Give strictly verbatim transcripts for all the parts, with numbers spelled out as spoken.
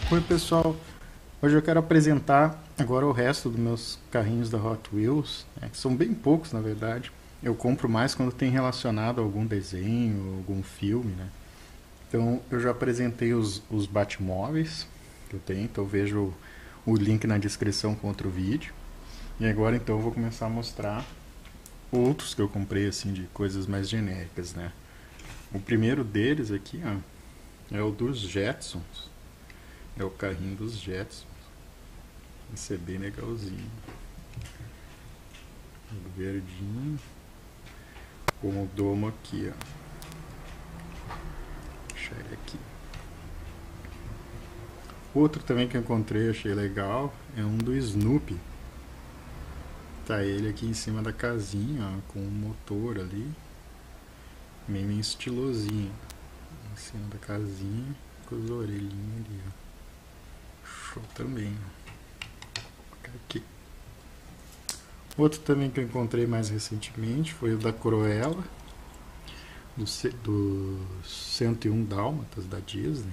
Oi pessoal, hoje eu quero apresentar agora o resto dos meus carrinhos da Hot Wheels, né, que são bem poucos na verdade. Eu compro mais quando tem relacionado a algum desenho, algum filme, né? Então eu já apresentei os, os Batmóveis que eu tenho, então vejo o link na descrição com outro vídeo. E agora então eu vou começar a mostrar outros que eu comprei assim de coisas mais genéricas, né? O primeiro deles aqui, ó, é o dos Jetsons. É o carrinho dos Jetsons. Esse é bem legalzinho. O verdinho. Com o domo aqui, ó. Vou deixar ele aqui. Outro também que eu encontrei, achei legal, é um do Snoopy. Tá ele aqui em cima da casinha, ó, com o motor ali. Meio estilosinho. Em cima da casinha, com as orelhinhas ali, ó. Show também, ó. Aqui. Outro também que eu encontrei mais recentemente foi o da Cruella, do, do cento e um Dálmatas da Disney.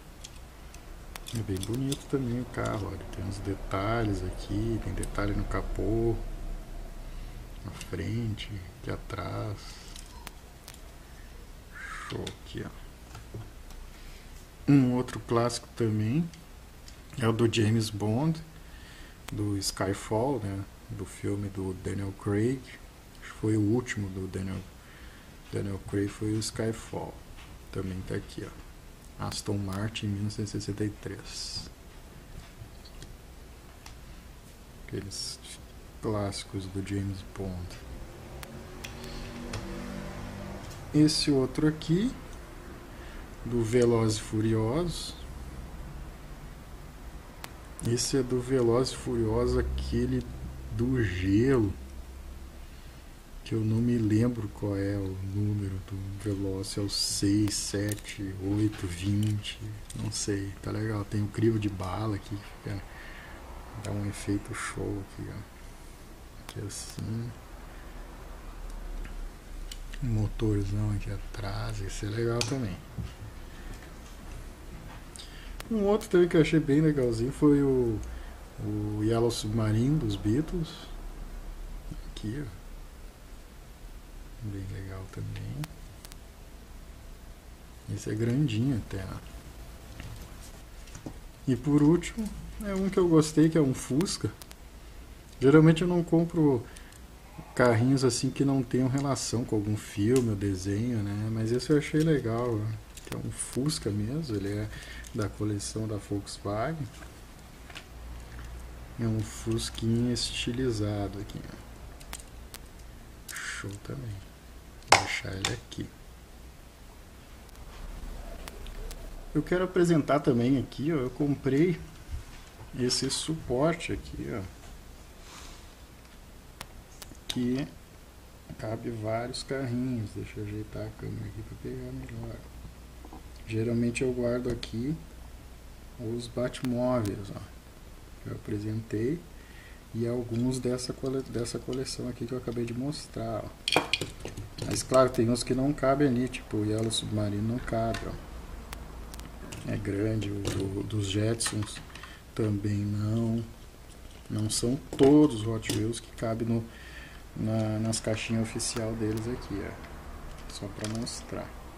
É bem bonito também o carro, olha, tem uns detalhes aqui, tem detalhe no capô, na frente, aqui atrás. Show aqui, ó. Um outro clássico também é o do James Bond, do Skyfall, né? Do filme do Daniel Craig. Acho que foi o último do Daniel, Daniel Craig, foi o Skyfall. Também tá aqui, ó. Aston Martin mil novecentos e sessenta e três. Aqueles clássicos do James Bond. Esse outro aqui, do Velozes e Furiosos. Esse é do Velozes e Furiosos, aquele do gelo, que eu não me lembro qual é o número do Veloz, é o seis, sete, oito, vinte, não sei, tá legal, tem o crivo de bala aqui, que fica, dá um efeito show aqui, ó. Aqui assim, um motorzão aqui atrás, esse é legal também. Um outro também que eu achei bem legalzinho foi o o Yellow Submarine dos Beatles, aqui, ó. Bem legal também. Esse é grandinho até, ó. E por último, é um que eu gostei, que é um Fusca. Geralmente eu não compro carrinhos assim que não tenham relação com algum filme ou desenho, né? Mas esse eu achei legal, ó. Que é um Fusca mesmo, ele é da coleção da Volkswagen. É um Fusquinha estilizado aqui, ó. Show também. Vou deixar ele aqui. Eu quero apresentar também aqui, ó, eu comprei esse suporte aqui, ó, que cabe vários carrinhos. Deixa eu ajeitar a câmera aqui para pegar melhor. Geralmente eu guardo aqui os Batmóveis, ó, que eu apresentei, e alguns dessa, cole dessa coleção aqui que eu acabei de mostrar, ó. Mas claro, tem uns que não cabem ali, tipo o Yellow Submarine não cabe, ó. É grande, o do, dos Jetsons também não. Não são todos os Hot Wheels que cabem no, na, nas caixinhas oficial deles aqui, ó. Só para mostrar.